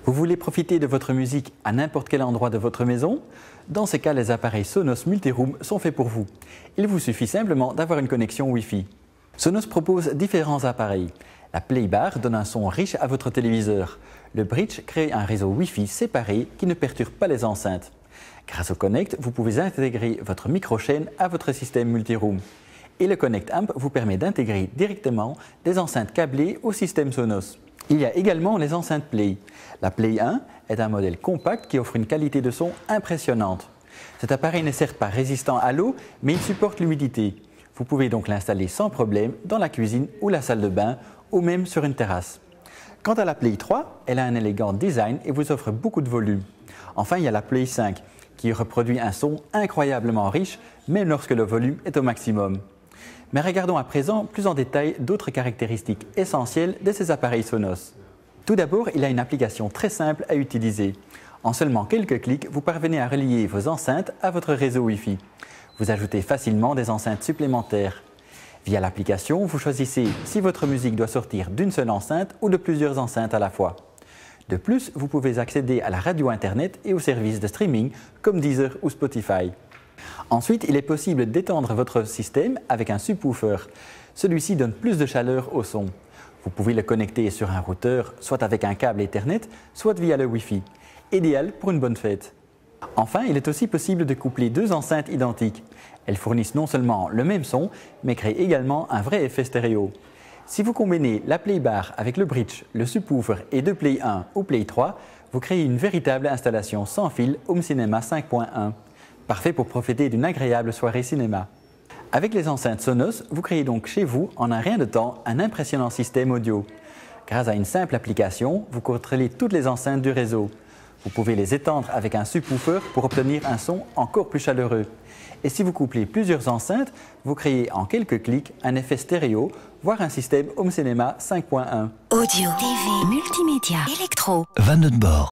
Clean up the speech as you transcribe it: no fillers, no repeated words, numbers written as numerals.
Vous voulez profiter de votre musique à n'importe quel endroit de votre maison? Dans ce cas, les appareils Sonos Multiroom sont faits pour vous. Il vous suffit simplement d'avoir une connexion Wi-Fi. Sonos propose différents appareils. La Playbar donne un son riche à votre téléviseur. Le Bridge crée un réseau Wi-Fi séparé qui ne perturbe pas les enceintes. Grâce au Connect, vous pouvez intégrer votre micro-chaîne à votre système Multiroom. Et le Connect Amp vous permet d'intégrer directement des enceintes câblées au système Sonos. Il y a également les enceintes Play. La Play 1 est un modèle compact qui offre une qualité de son impressionnante. Cet appareil n'est certes pas résistant à l'eau, mais il supporte l'humidité. Vous pouvez donc l'installer sans problème dans la cuisine ou la salle de bain, ou même sur une terrasse. Quant à la Play 3, elle a un élégant design et vous offre beaucoup de volume. Enfin, il y a la Play 5, qui reproduit un son incroyablement riche, même lorsque le volume est au maximum. Mais regardons à présent plus en détail d'autres caractéristiques essentielles de ces appareils Sonos. Tout d'abord, il a une application très simple à utiliser. En seulement quelques clics, vous parvenez à relier vos enceintes à votre réseau Wi-Fi. Vous ajoutez facilement des enceintes supplémentaires. Via l'application, vous choisissez si votre musique doit sortir d'une seule enceinte ou de plusieurs enceintes à la fois. De plus, vous pouvez accéder à la radio Internet et aux services de streaming comme Deezer ou Spotify. Ensuite, il est possible d'étendre votre système avec un subwoofer. Celui-ci donne plus de chaleur au son. Vous pouvez le connecter sur un routeur, soit avec un câble Ethernet, soit via le Wi-Fi. Idéal pour une bonne fête. Enfin, il est aussi possible de coupler deux enceintes identiques. Elles fournissent non seulement le même son, mais créent également un vrai effet stéréo. Si vous combinez la Playbar avec le Bridge, le subwoofer et deux Play 1 ou Play 3, vous créez une véritable installation sans fil Home Cinema 5.1. Parfait pour profiter d'une agréable soirée cinéma. Avec les enceintes Sonos, vous créez donc chez vous, en un rien de temps, un impressionnant système audio. Grâce à une simple application, vous contrôlez toutes les enceintes du réseau. Vous pouvez les étendre avec un subwoofer pour obtenir un son encore plus chaleureux. Et si vous couplez plusieurs enceintes, vous créez en quelques clics un effet stéréo, voire un système Home Cinema 5.1. Audio, TV, multimédia, électro. Van den Borg.